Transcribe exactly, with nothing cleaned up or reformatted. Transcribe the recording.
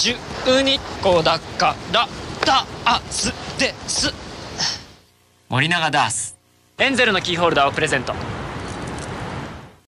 じゅうにこだからダースです。 森永ダース。 エンゼルのキーホルダーをプレゼント。